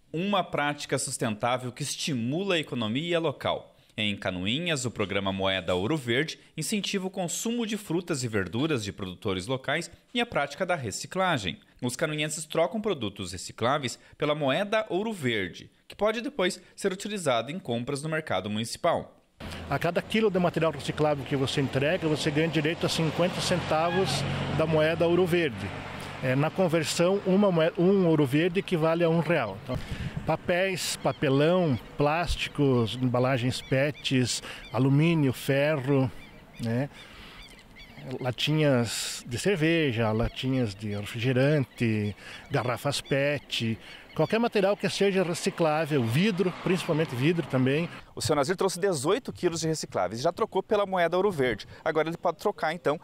Uma prática sustentável que estimula a economia local. Em Canoinhas, o programa Moeda Ouro Verde incentiva o consumo de frutas e verduras de produtores locais e a prática da reciclagem. Os canoinhenses trocam produtos recicláveis pela moeda Ouro Verde, que pode depois ser utilizada em compras no mercado municipal. A cada quilo de material reciclável que você entrega, você ganha direito a 50 centavos da moeda Ouro Verde. Na conversão, um ouro verde equivale a R$1. Então, papéis, papelão, plásticos, embalagens PETs, alumínio, ferro, né? Latinhas de cerveja, latinhas de refrigerante, garrafas PET, qualquer material que seja reciclável, vidro, principalmente vidro também. O seu Nazir trouxe 18 quilos de recicláveis e já trocou pela moeda Ouro Verde. Agora ele pode trocar então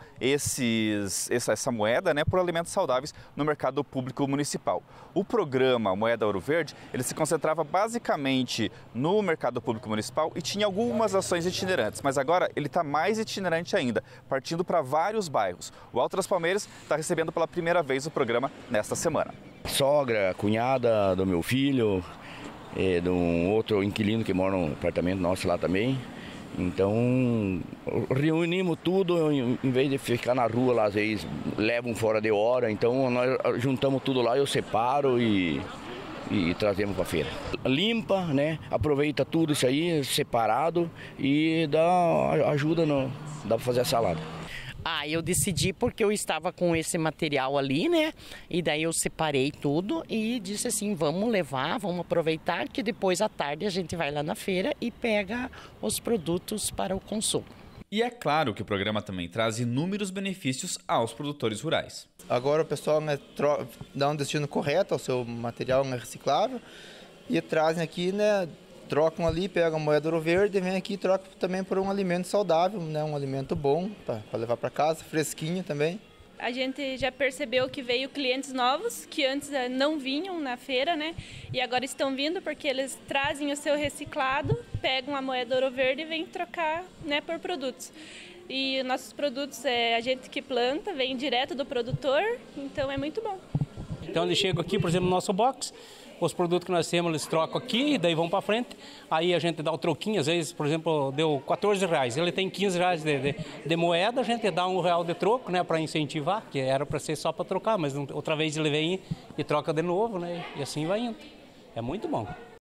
essa moeda, por alimentos saudáveis no mercado público municipal. O programa Moeda Ouro Verde, ele se concentrava basicamente no mercado público municipal e tinha algumas ações itinerantes, mas agora ele está mais itinerante ainda, partindo para vários bairros. O Alto das Palmeiras está recebendo pela primeira vez o programa nesta semana. Sogra, cunhada do meu filho, de um outro inquilino que mora no apartamento nosso lá também. Então, reunimos tudo, em vez de ficar na rua lá, às vezes levam fora de hora. Então, nós juntamos tudo lá, eu separo e trazemos para a feira. Limpa, aproveita tudo isso aí, separado e ajuda, dá para fazer a salada. Eu decidi porque eu estava com esse material ali, E daí eu separei tudo e disse assim, vamos levar, vamos aproveitar que depois à tarde a gente vai lá na feira e pega os produtos para o consumo. E é claro que o programa também traz inúmeros benefícios aos produtores rurais. Agora o pessoal dá um destino correto ao seu material reciclável e trazem aqui, trocam ali, pegam a moeda Ouro Verde e vem aqui e trocam também por um alimento saudável, um alimento bom para levar para casa, fresquinho também. A gente já percebeu que veio clientes novos que antes não vinham na feira, E agora estão vindo porque eles trazem o seu reciclado, pegam a moeda Ouro Verde e vêm trocar, por produtos. E nossos produtos é a gente que planta, vem direto do produtor, então é muito bom. Então eles chegam aqui, por exemplo, no nosso box, os produtos que nós temos eles trocam aqui, daí vão para frente, aí a gente dá o troquinho, às vezes, por exemplo, deu R$14, ele tem R$15 de moeda, a gente dá R$1 de troco, para incentivar, que era para ser só para trocar, mas outra vez ele vem e troca de novo, e assim vai indo. É muito bom.